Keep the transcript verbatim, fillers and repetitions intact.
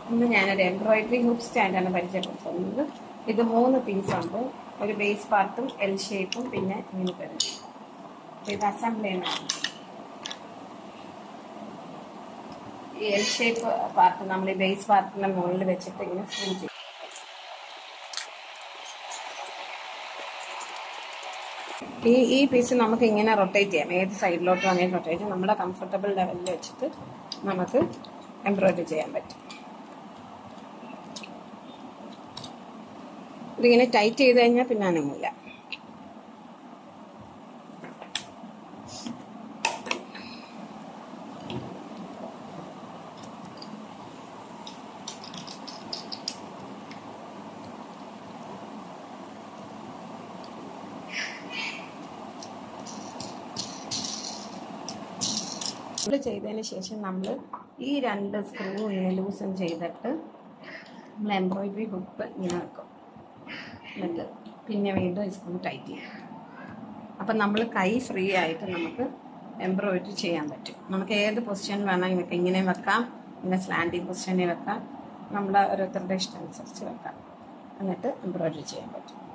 ഇന്ന് ഞാനൊരു embroidery hook സ്റ്റാൻഡാണ് പരിചയപ്പെടുത്തുന്നത്. ഇത് മൂന്ന് പീസുണ്ട്. ഒരു ബേസ് പാർട്ടും എൽ ഷേപ്പും പിന്നെ ഇങ്ങനെ തരും. ഇത് അസംബിൾ ചെയ്യുന്നതാണ്. ഈ എൽ ഷേപ്പ് പാർട്ട് നമ്മൾ ഈ ബേസ് പാർട്ടിന്റെ മുകളിൽ വെച്ചിട്ട് ഇങ്ങനെ സ്ക്രൂ ചെയ്യും. ഈ ഈ പീസ് നമുക്ക് ഇങ്ങനെ റൊട്ടേറ്റ് ചെയ്യാം. ഏത് സൈഡിലോട്ട് വേണമെങ്കിൽ റൊട്ടേറ്റ് ചെയ്യാം. നമ്മുടെ കംഫർട്ടബിൾ ലെവലിൽ വെച്ചിട്ട് നമുക്ക് എംബ്രോയിഡറി ചെയ്യാൻ പറ്റും. ഇതിങ്ങനെ ടൈറ്റ് ചെയ്ത് കഴിഞ്ഞാൽ പിന്നെ അനങ്ങില്ല. ചെയ്തതിന് ശേഷം നമ്മൾ ഈ രണ്ട് സ്ക്രൂ ഇങ്ങനെ ലൂസൺ ചെയ്തിട്ട് നമ്മൾ എംബ്രോയിഡറി ഹുക്ക് ഇങ്ങനെ വെക്കും. എന്നിട്ട് പിന്നെ വീണ്ടും ഈ സ്ക്രൂ ടൈറ്റ് ചെയ്യും. അപ്പം നമ്മൾ കൈ ഫ്രീ ആയിട്ട് നമുക്ക് എംബ്രോയിഡറി ചെയ്യാൻ പറ്റും. നമുക്ക് ഏത് പൊസിഷൻ വേണമെങ്കിൽ വെക്കാം. ഇങ്ങനെ വെക്കാം, ഇങ്ങനെ സ്ലാൻഡിങ് പൊസിഷനിൽ വെക്കാം. നമ്മുടെ ഓരോരുത്തരുടെ ഇഷ്ടം അനുസരിച്ച് വെക്കാം. എന്നിട്ട് എംബ്രോയിഡറി ചെയ്യാൻ പറ്റും.